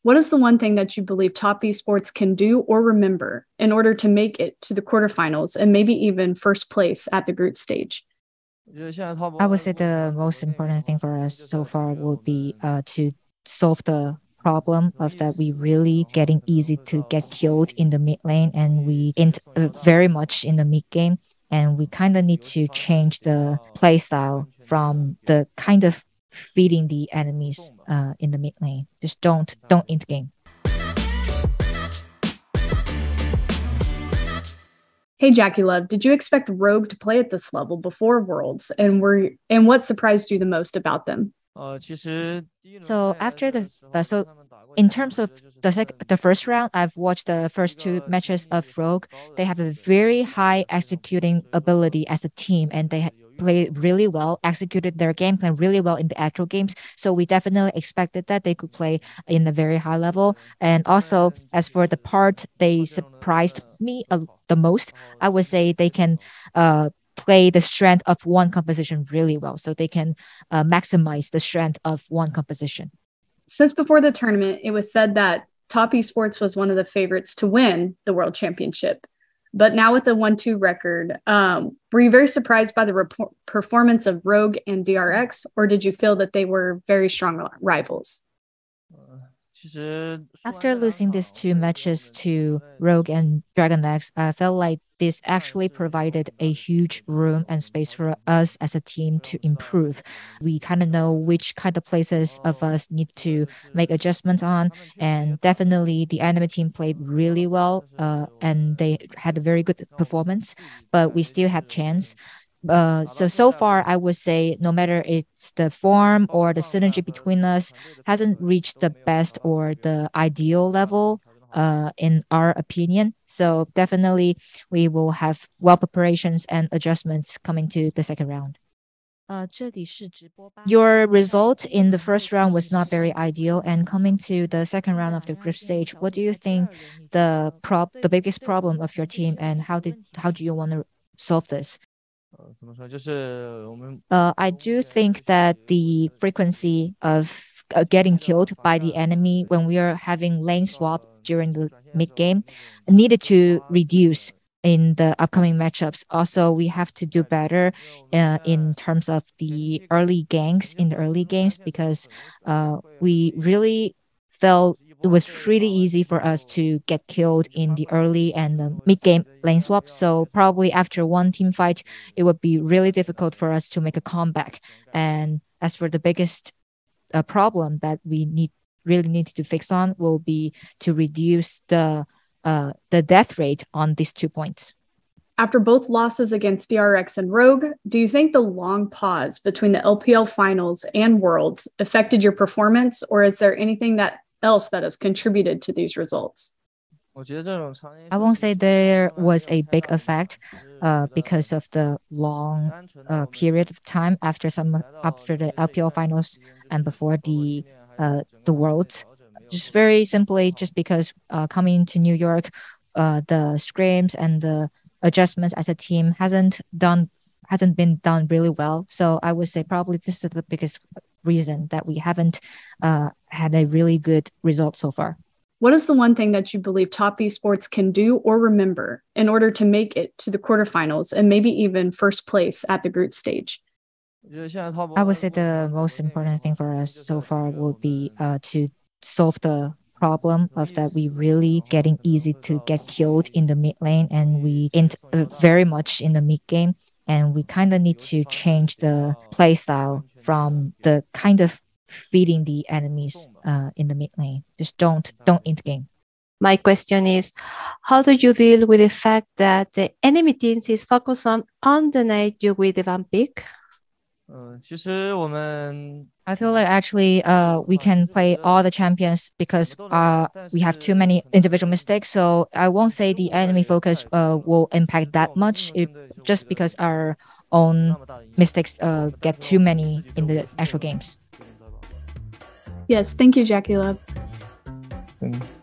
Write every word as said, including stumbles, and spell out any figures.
What is the one thing that you believe top esports can do or remember in order to make it to the quarterfinals and maybe even first place at the group stage? I would say the most important thing for us so far will be uh, to solve the problem of that we really getting easy to get killed in the mid lane, and we int uh, very much in the mid game, and we kind of need to change the play style from the kind of feeding the enemies uh, in the mid lane. Just don't don't int game. Hey JackeyLove, did you expect Rogue to play at this level before Worlds, and were and what surprised you the most about them? So after the uh, so in terms of the sec- the first round, I've watched the first two matches of Rogue. They have a very high executing ability as a team, and they ha- played really well, executed their game plan really well in the actual games. So we definitely expected that they could play in a very high level. And also, as for the part they surprised me uh, the most, I would say they can uh play the strength of one composition really well. So they can uh, maximize the strength of one composition. Since before the tournament, it was said that Top Esports was one of the favorites to win the World Championship. But now with the one two record, um, were you very surprised by the rep- performance of Rogue and D R X, or did you feel that they were very strong rivals? After losing these two matches to Rogue and Dragon X, I felt like this actually provided a huge room and space for us as a team to improve. We kind of know which kind of places of us need to make adjustments on, and definitely the enemy team played really well, uh, and they had a very good performance, but we still had chance. Uh, so so far, I would say no matter it's the form or the synergy between us hasn't reached the best or the ideal level, uh, in our opinion. So definitely, we will have well preparations and adjustments coming to the second round. Your result in the first round was not very ideal, and coming to the second round of the group stage, what do you think the prop the biggest problem of your team, and how did how do you want to solve this? Uh, I do think that the frequency of uh, getting killed by the enemy when we are having lane swap during the mid game needed to reduce in the upcoming matchups. Also, we have to do better uh, in terms of the early ganks in the early games, because uh, we really felt it was really easy for us to get killed in the early and the mid game lane swap. So probably after one team fight, it would be really difficult for us to make a comeback. And as for the biggest uh, problem that we need really need to fix on will be to reduce the uh, the death rate on these two points. After both losses against D R X and Rogue, do you think the long pause between the L P L finals and Worlds affected your performance, or is there anything that else that has contributed to these results? I won't say there was a big effect uh, because of the long uh, period of time after some after the L P L finals and before the uh, the Worlds. Just very simply, just because uh, coming to New York, uh, the scrims and the adjustments as a team hasn't done hasn't been done really well. So I would say probably this is the biggest reason that we haven't uh, had a really good result so far. What is the one thing that you believe top esports can do or remember in order to make it to the quarterfinals and maybe even first place at the group stage? I would say the most important thing for us so far will be uh, to solve the problem of that we really getting easy to get killed in the mid lane, and we int uh, very much in the mid game, and we kind of need to change the play style from the kind of feeding the enemies uh, in the mid lane. Just don't don't int game. My question is, how do you deal with the fact that the enemy teams is focused on undernight you with the van pick? I feel like actually uh, we can play all the champions because uh, we have too many individual mistakes. So I won't say the enemy focus uh, will impact that much, it, just because our own mistakes uh, get too many in the actual games. Yes, thank you, JackeyLove. Mm.